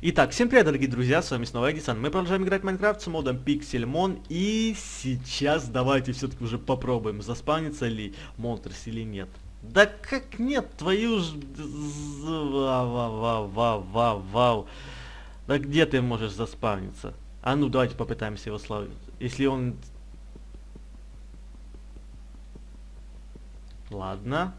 Итак, всем привет, дорогие друзья, с вами снова Эдисон. Мы продолжаем играть в Майнкрафт с модом Pixelmon. И сейчас давайте все-таки уже попробуем, заспавнится ли Монстрс или нет. Да как нет, твою ж... Вау. Да где ты можешь заспавниться? А ну, давайте попытаемся его словить. Если он... Ладно.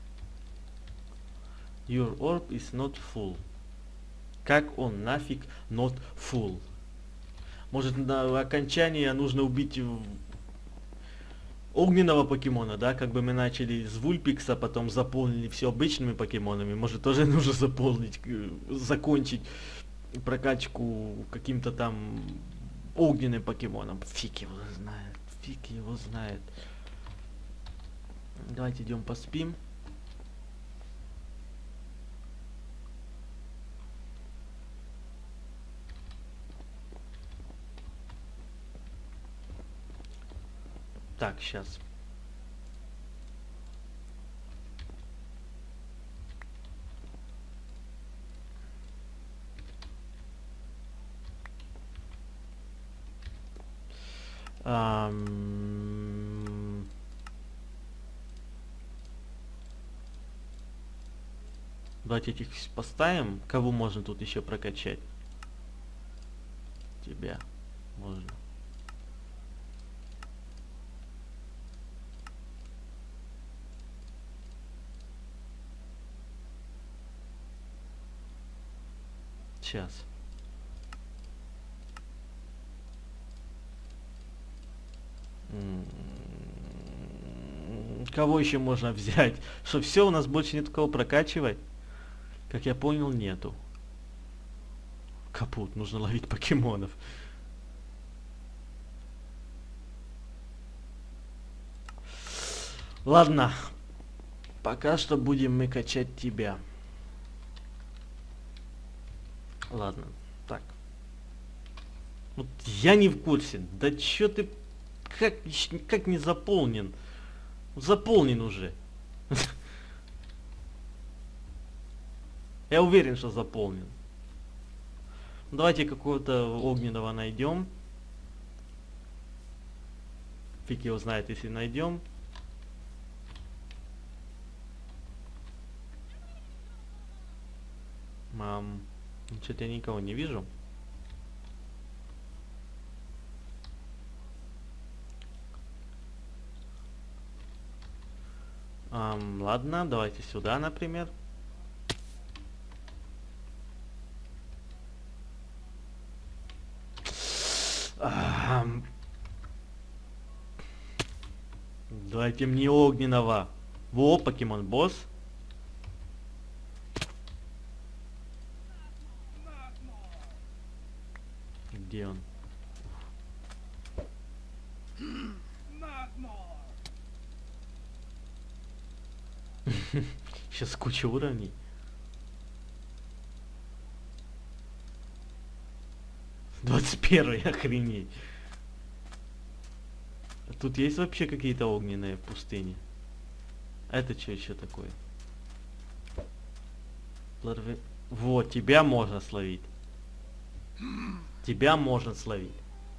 Your orb is not full. Как он нафиг not full? Может, на окончание нужно убить огненного покемона, да? Как бы мы начали с Вульпикса, потом заполнили все обычными покемонами. Может, тоже нужно заполнить, закончить прокачку каким-то там огненным покемоном. Фиг его знает. Фиг его знает. Давайте идем поспим. Так, сейчас. Давайте этих поставим. Кого можно тут еще прокачать? Тебя можно. Сейчас. Кого еще можно взять? Что все, у нас больше нет кого прокачивать? Как я понял, нету. Капут, нужно ловить покемонов. Ладно. Пока что будем мы качать тебя. Ладно, так. Вот я не в курсе. Да чё ты... Как не заполнен? Заполнен уже. Я уверен, что заполнен. Давайте какого-то огненного найдем. Фиг его знает, если найдем. Что-то я никого не вижу. Ладно, давайте сюда, например. Давайте мне огненного. Во, покемон босс. Где он? Сейчас куча уровней. Двадцать 21-й, охренеть. Тут есть вообще какие-то огненные пустыни? Это что еще такое? Вот, тебя можно словить. Тебя можно словить.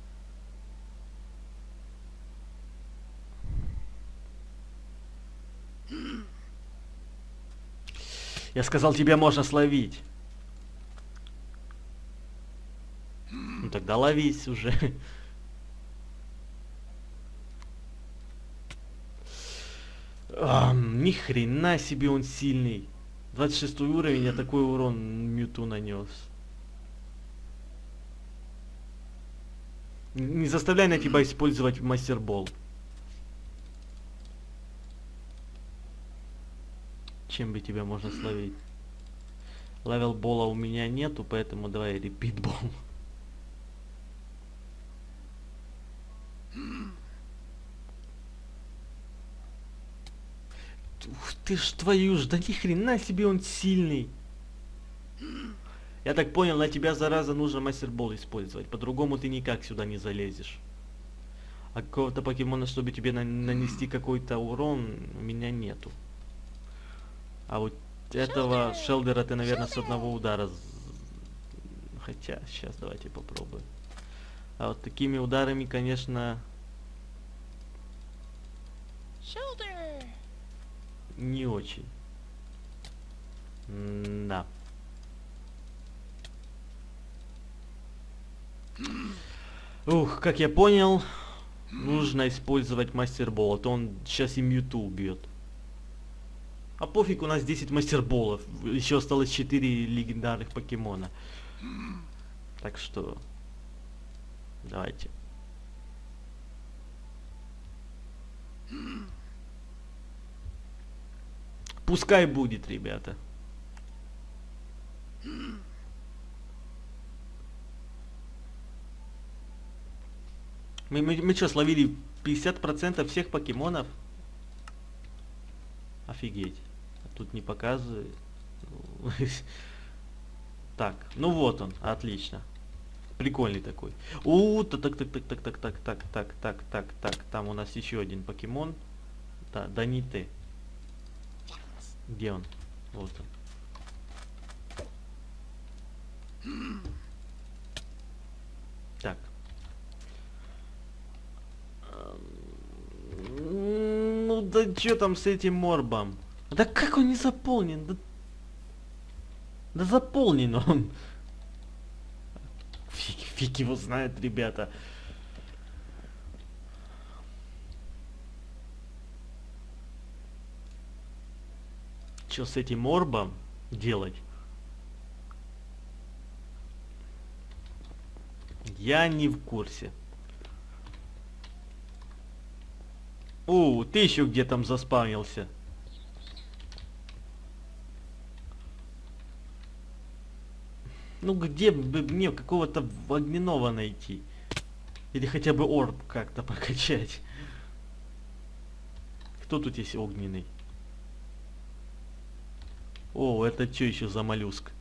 Я сказал, тебя можно словить. Ну тогда ловись уже. Ни хрена себе он сильный. 26 уровень, а такой урон Мьюту нанес. Не заставляй на тебя использовать мастербол. Чем бы тебя можно словить? Левел бола у меня нету, поэтому давай репитбол. Ух ты ж твою ж, да ни хрена себе он сильный. Я так понял, на тебя, зараза, нужно мастербол использовать. По-другому ты никак сюда не залезешь. А какого-то покемона, чтобы тебе нанести какой-то урон, у меня нету. А вот этого Шелдера ты, наверное, с одного удара Хотя, сейчас давайте попробуем. А вот такими ударами, конечно, не очень. Да. Ух, как я понял, нужно использовать мастербол, а то он сейчас и Мьюту убьет. А пофиг, у нас 10 мастерболов. Еще осталось 4 легендарных покемона. Так что... Давайте. Пускай будет, ребята. Мы что, словили 50% всех покемонов? Офигеть. А тут не показывает. Так, ну вот он, отлично. Прикольный такой. Так. Там у нас еще один покемон. Да, да не ты. Где он? Вот он. Так. Ну да что там с этим морбом? Да как он не заполнен? Да заполнен он. Фиг его знает, ребята. Что с этим морбом делать? Я не в курсе. О, ты еще где там заспавнился? Ну где бы мне какого-то огненного найти? Или хотя бы орб как-то прокачать? Кто тут есть огненный? О, это что еще за моллюск?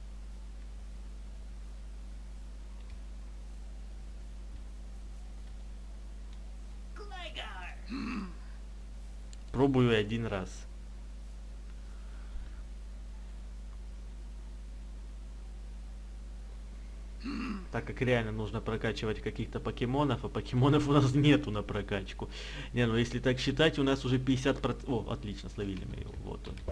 Пробую один раз. Так как реально нужно прокачивать каких-то покемонов, а покемонов у нас нету на прокачку. Не, ну если так считать, у нас уже 50%... О, отлично, словили мы его. Вот он.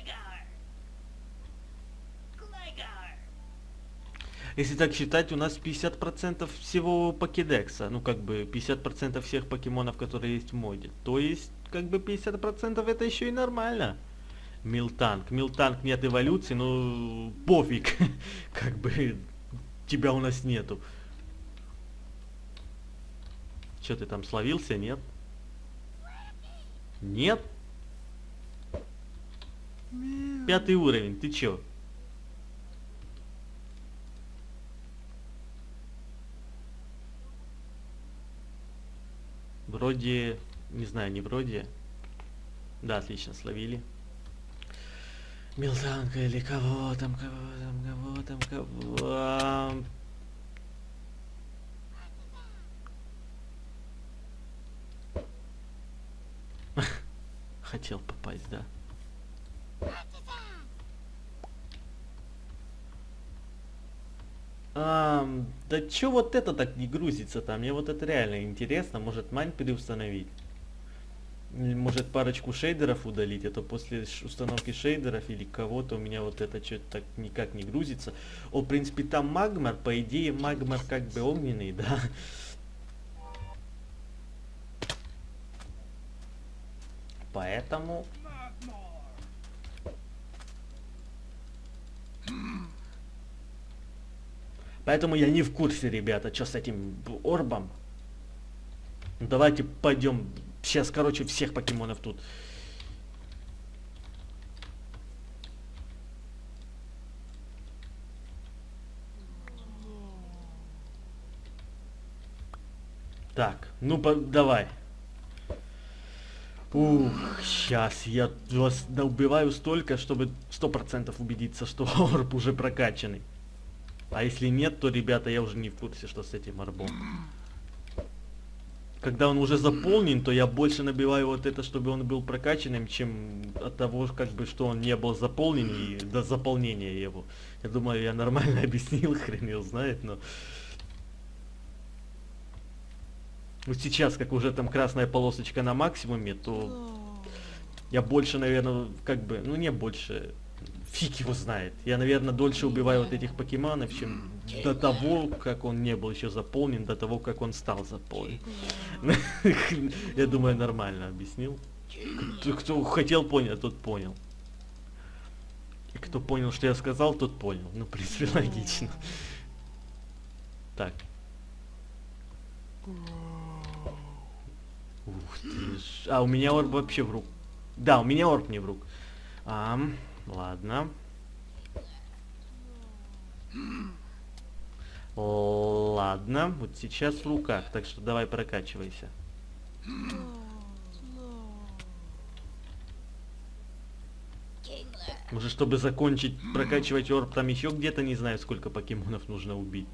Если так считать, у нас 50% всего покедекса. Ну, как бы 50% всех покемонов, которые есть в моде. То есть, как бы 50% это еще и нормально. Милтанк. Милтанк нет эволюции, ну пофиг. Как бы тебя у нас нету. Че ты там словился, нет? Нет? 5-й уровень, ты чё? Вроде, не знаю, не вроде. Да, отлично, словили. Милтанка или кого там, кого. Хотел попасть, да. Да чё вот это так не грузится там? Мне вот это реально интересно. Может мань переустановить? Или может парочку шейдеров удалить? А то после установки шейдеров или кого-то у меня вот это что-то так никак не грузится. О, в принципе, там магмар. По идее, магмар как бы огненный, да? Поэтому... Поэтому я не в курсе, ребята, что с этим орбом. Давайте пойдем. Сейчас, короче, всех покемонов тут. Так, ну давай. Ух, сейчас я вас убиваю столько, чтобы 100% убедиться, что орб уже прокачанный. А если нет, то, ребята, я уже не в курсе, что с этим орбом. когда он уже заполнен, то я больше набиваю вот это, чтобы он был прокачанным, чем от того, как бы, что он не был заполнен и до заполнения его. Я думаю, я нормально объяснил, хрен его знает, но... Вот сейчас, как уже там красная полосочка на максимуме, то я больше, наверное, как бы, ну не больше, фиг его знает. Я, наверное, дольше убиваю вот этих покемонов, чем до того, как он не был еще заполнен, до того, как он стал заполнен. Я думаю, нормально объяснил. Кто хотел понять, тот понял. И кто понял, что я сказал, тот понял. Ну, в принципе, логично. Так. Ух ты ж. А, у меня орб вообще в рук. Да, у меня орб не в рук. Ладно. Ладно, вот сейчас в руках, так что давай прокачивайся. Может, чтобы закончить прокачивать орб, там еще где-то не знаю, сколько покемонов нужно убить.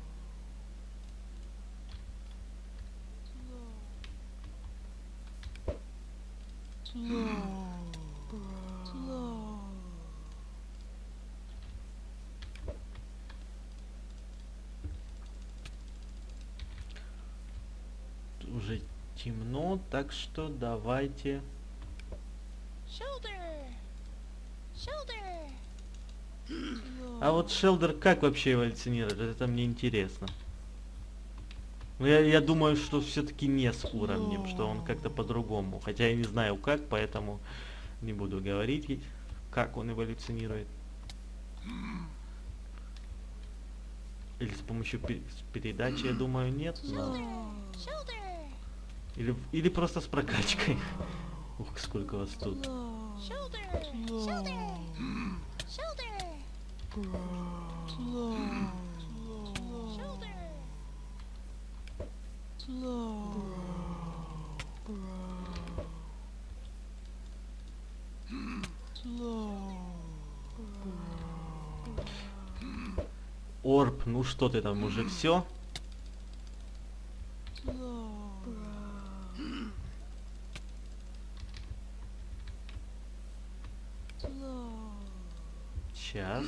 Уже темно, так что давайте. А вот Шелдер как вообще эволюционирует? Это мне интересно. Но я думаю, что все-таки не с уровнем, что он как-то по-другому. Хотя я не знаю как, поэтому не буду говорить, как он эволюционирует. Или с помощью передачи, я думаю, нет. Но... Или просто с прокачкой. Ух, сколько вас тут. Орб, ну что ты там, уже все? Сейчас.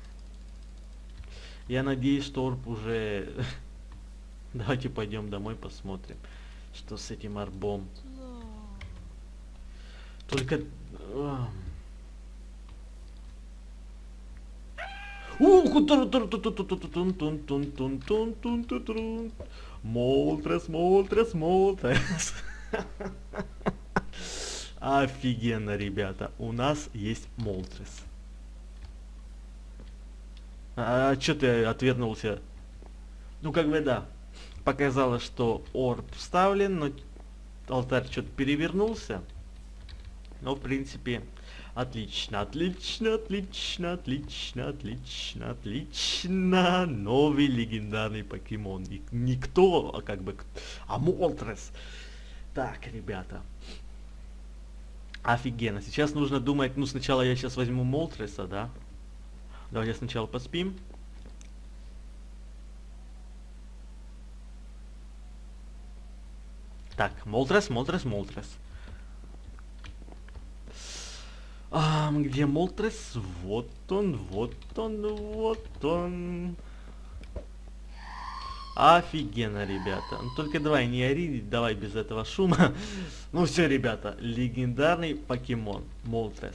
Я надеюсь, что орб уже... Давайте пойдем домой посмотрим, что с этим орбом. Только... Молтрес, Молтрес, Молтрес. Офигенно, ребята. У нас есть Молтрес. А чё ты отвернулся? Ну, как бы да. Показалось, что орб вставлен, но алтарь что-то перевернулся. Но, в принципе, отлично, отлично, отлично, отлично, отлично, отлично. Новый легендарный покемон. И никто, а как бы, а Молтрес. Так, ребята. Офигенно. Сейчас нужно думать, ну, сначала я сейчас возьму Молтреса, да? Давайте сначала поспим. Так, Молтрес, Молтрес, Молтрес. Где Молтрес? Вот он, вот он, вот он. Офигенно, ребята. Ну, только давай не ори, давай без этого шума. Ну все, ребята, легендарный покемон Молтрес.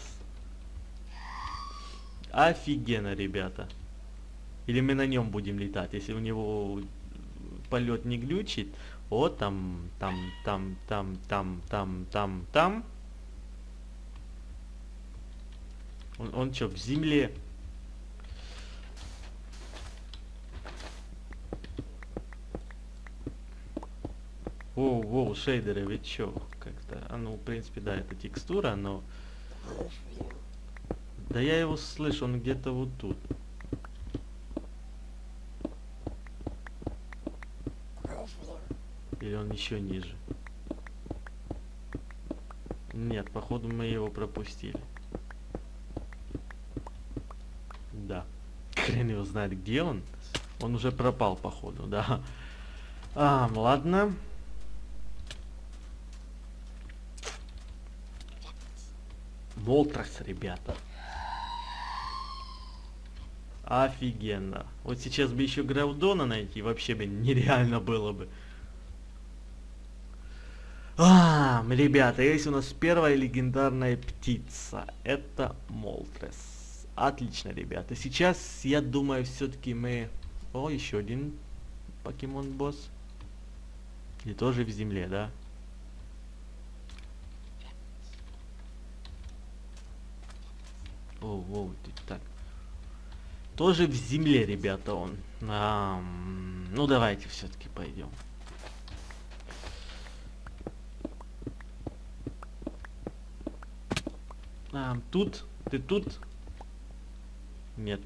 Офигенно, ребята. Или мы на нем будем летать, если у него полет не глючит. О, там. Он что, в земле? Воу, шейдеры, вы чё? Как-то, ну, в принципе, да, это текстура, но... Да я его слышу, он где-то вот тут. Или он еще ниже? Нет, походу мы его пропустили. Да. Хрен его знает, где он. Он уже пропал, походу, да. Ладно. Молтрес, ребята. Офигенно. Вот сейчас бы еще Граудона найти, вообще бы нереально было бы. Ребята, есть у нас первая легендарная птица. Это Молтрес. Отлично, ребята. Сейчас, я думаю, все-таки мы... О, еще один покемон-босс. И тоже в земле, да? О, так. Тоже в земле, ребята, он. Ну, давайте все-таки пойдем. Тут? Ты тут? Нет.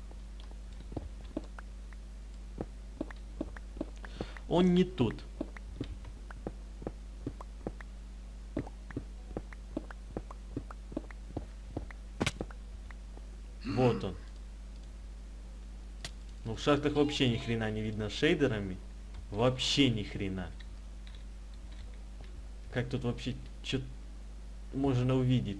Он не тут. Вот он. Ну, в шахтах вообще ни хрена не видно шейдерами. Вообще ни хрена. Как тут вообще что можно увидеть?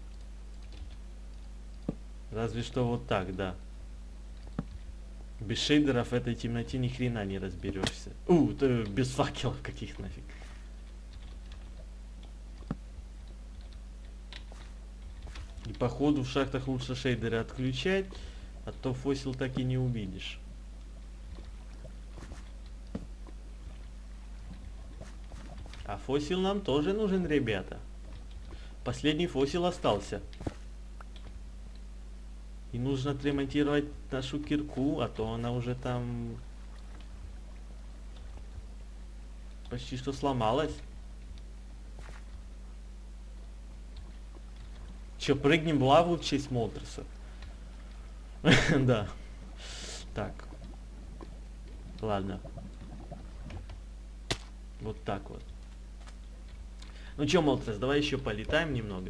Разве что вот так, да. Без шейдеров в этой темноте ни хрена не разберешься. Без факелов каких нафиг. И походу в шахтах лучше шейдеры отключать, а то фосил так и не увидишь. А фосил нам тоже нужен, ребята. Последний фосил остался. И нужно отремонтировать нашу кирку, а то она уже там почти что сломалась. Че, прыгнем в лаву в честь Молтреса? Да. Так. Ладно. Вот так вот. Ну чё, Молтрес, давай еще полетаем немного.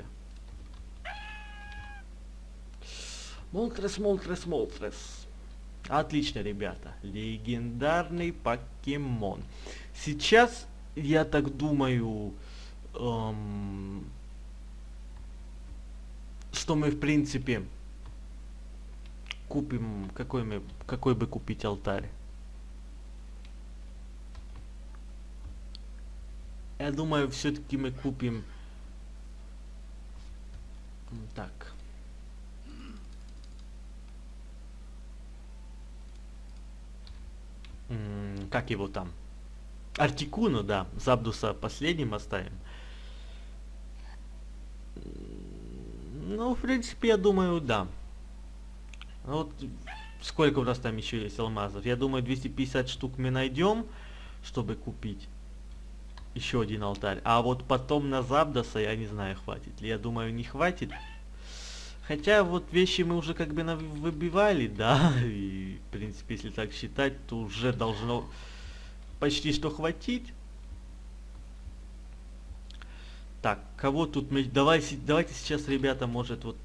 Молтрес. Отлично, ребята. Легендарный покемон. Сейчас, я так думаю, что мы, в принципе, купим... Какой бы купить алтарь? Я думаю, все-таки мы купим... Так... Как его там? Артикуну, да. Забдуса последним оставим. Ну, в принципе, я думаю, да. Вот сколько у нас там еще есть алмазов? Я думаю, 250 штук мы найдем, чтобы купить еще один алтарь. А вот потом на Забдоса, я не знаю, хватит ли. Я думаю, не хватит. Хотя вот вещи мы уже как бы выбивали, да, и в принципе, если так считать, то уже должно почти что хватить. Так, кого тут мы... Давайте сейчас, ребята, может вот...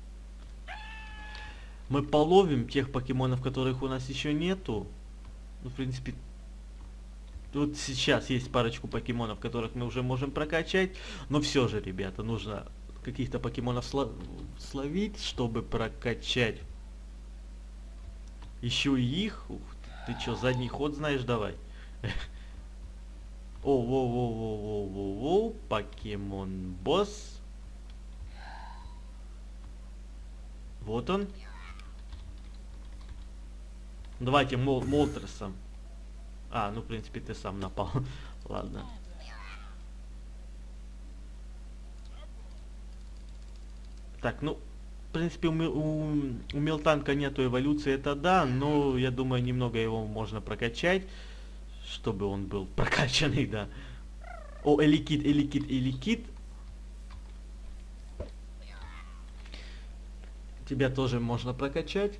Мы половим тех покемонов, которых у нас еще нету. Ну, в принципе... Вот сейчас есть парочку покемонов, которых мы уже можем прокачать. Но все же, ребята, нужно... каких-то покемонов словить, чтобы прокачать еще и их. Ух, ты чё, задний ход знаешь, давай. Воу, покемон босс. Вот он. Давайте Молтресом. Ну, в принципе, ты сам напал. Ладно. Так, ну, в принципе, у Милтанка нету эволюции, это да, но я думаю, немного его можно прокачать, чтобы он был прокачанный, да. О, Эликит. Тебя тоже можно прокачать.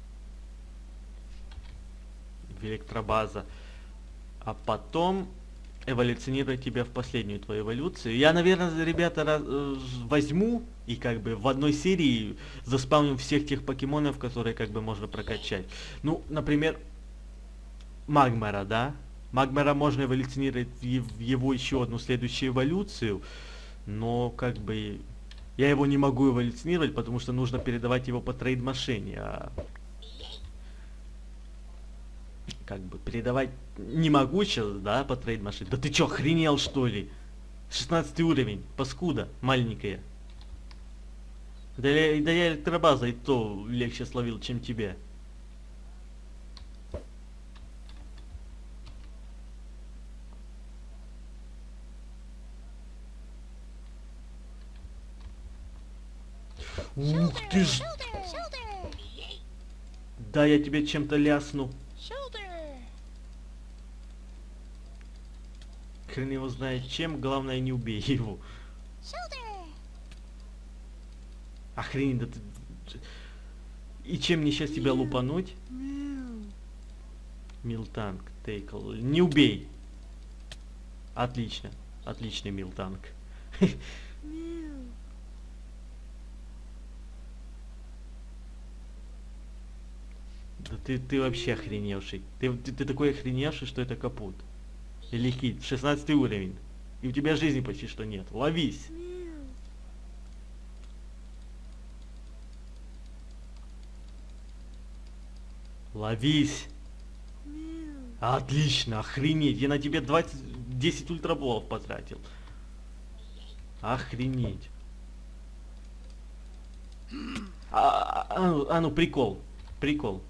Электробаза. А потом... эволюционировать тебя в последнюю твою эволюцию. Я, наверное, ребята, возьму и как бы в одной серии заспавним всех тех покемонов, которые как бы можно прокачать. Ну, например, Магмара, да? Магмара можно эволюционировать в его еще одну следующую эволюцию, но как бы Я его не могу эволюционировать, потому что нужно передавать его по трейд-машине. А как бы передавать не могу сейчас, да, по трейд-машине. Да ты чё, охренел что ли? 16 уровень, паскуда маленькая. Да я электробаза и то легче словил, чем тебя. Ух ты ж! Да, я тебе чем-то лясну. Хрен его знает чем, главное не убей его. Охренеть, да ты... И чем мне сейчас тебя лупануть? Милтанк, тейкл. Не убей. Отлично. Отличный милтанк. Да ты вообще охреневший. Ты такой охреневший, что это капут. Или хит. 16 уровень. И у тебя жизни почти что нет. Ловись. Ловись. Отлично, охренеть. Я на тебе 10 ультраболов потратил. Охренеть. Ну, прикол. Прикол.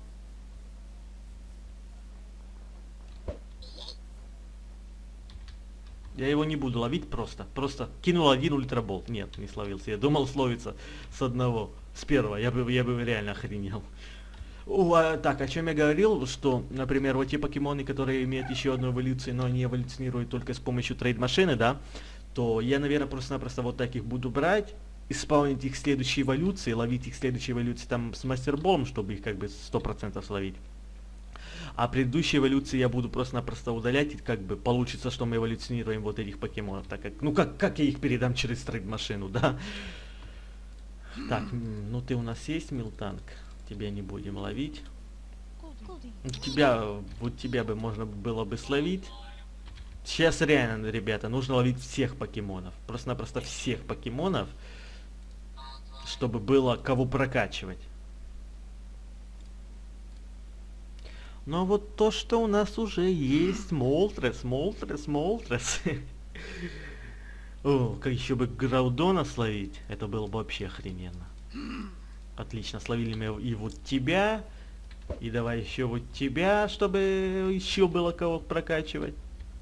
Я его не буду ловить просто. Просто кинул один ультрабол. Нет, не словился. Я думал словиться с одного. С первого. Я бы реально охренел. Так, о чем я говорил, что, например, вот те покемоны, которые имеют еще одну эволюцию, но они эволюционируют только с помощью трейд-машины, да, то я, наверное, просто-напросто вот так их буду брать, исполнить их следующей эволюции, ловить их следующей эволюции там с мастерболом, чтобы их как бы 100% словить. А предыдущие эволюции я буду просто-напросто удалять, и как бы получится, что мы эволюционируем вот этих покемонов, так как, ну как я их передам через трейд-машину, да. Так, ну ты у нас есть, Милтанк? Тебя не будем ловить. Тебя бы можно было бы словить. Сейчас реально, ребята, нужно ловить всех покемонов. Просто-напросто всех покемонов, чтобы было кого прокачивать. Но вот то, что у нас уже есть, Молтрес. О, как еще бы Граудона словить, это было бы вообще охрененно. Отлично, словили мы и вот тебя. И давай еще вот тебя, чтобы еще было кого прокачивать.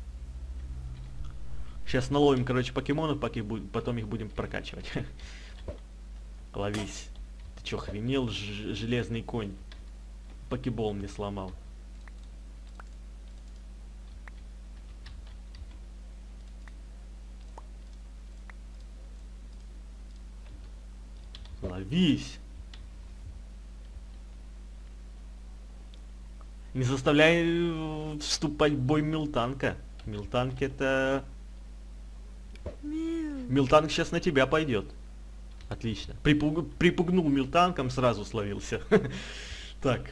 Сейчас наловим, короче, покемонов, потом их будем прокачивать. Ловись. Ты че, охренел, железный конь? Покебол мне сломал. Ловись. Не заставляй вступать в бой Милтанка. Милтанк это... Милтанк сейчас на тебя пойдет. Отлично. Припугнул Милтанком, сразу словился. Так.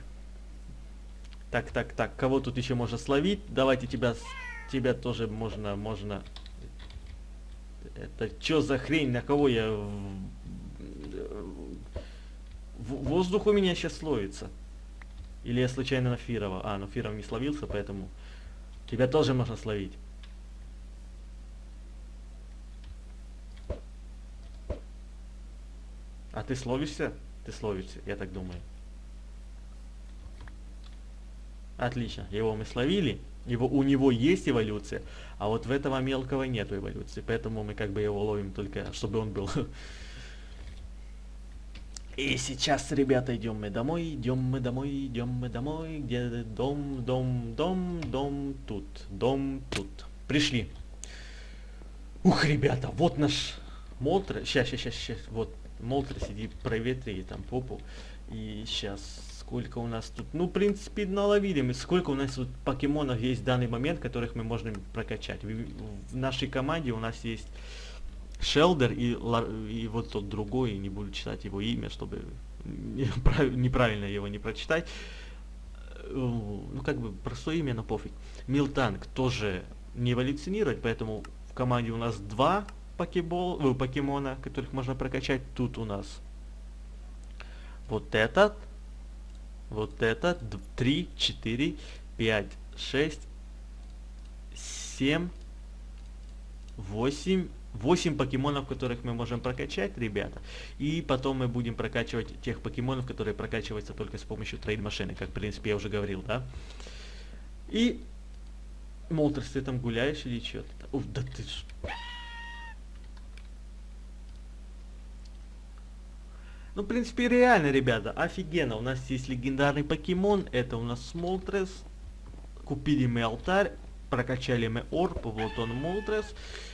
Так. Кого тут еще можно словить? Давайте тебя тоже можно... Это что за хрень? На кого я... Воздух у меня сейчас словится. Или я случайно на Фирова? Но Фиров не словился, поэтому тебя тоже можно словить. А ты словишься? Ты словишься, я так думаю. Отлично, его мы словили. У него есть эволюция, а вот в этого мелкого нету эволюции. Поэтому мы как бы его ловим только, чтобы он был. И сейчас, ребята, идем мы домой, где дом тут. Пришли. Ух, ребята, вот наш Молтер. Сейчас, вот, Молтер, сиди, проветри там попу. И сейчас, сколько у нас тут, ну, в принципе, наловили мы, сколько у нас тут покемонов есть в данный момент, которых мы можем прокачать. В нашей команде у нас есть Шелдер и вот тот другой, не буду читать его имя, чтобы неправильно его не прочитать. Ну, как бы простое имя, но пофиг. Милтанк тоже не эволюционирует, поэтому в команде у нас 2 покемона, которых можно прокачать. Тут у нас вот этот, 3, 4, 5, 6, 7, 8 покемонов, которых мы можем прокачать, ребята. И потом мы будем прокачивать тех покемонов, которые прокачиваются только с помощью трейд-машины, как, в принципе, я уже говорил, да. И... Молтерс, ты там гуляешь или что-то? Уф, да ты ж... Ну, в принципе, реально, ребята, офигенно. У нас есть легендарный покемон, это у нас Молтрес. Купили мы алтарь, прокачали мы орб, вот он Молтрес.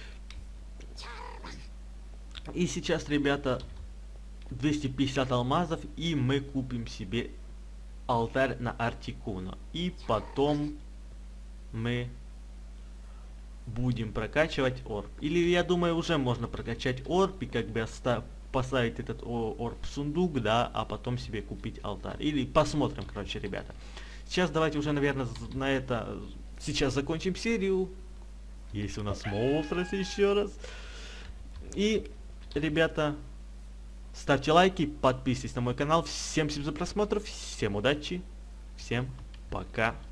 И сейчас, ребята, 250 алмазов, и мы купим себе алтарь на Артикуна. И потом мы будем прокачивать орб. Или, я думаю, уже можно прокачать орб и как бы поставить этот орб в сундук, да, а потом себе купить алтарь. Или посмотрим, короче, ребята. Сейчас давайте уже, наверное, на это... Сейчас закончим серию. Есть у нас Молтрес еще раз. И, ребята, ставьте лайки, подписывайтесь на мой канал. Всем спасибо за просмотр, всем удачи, всем пока.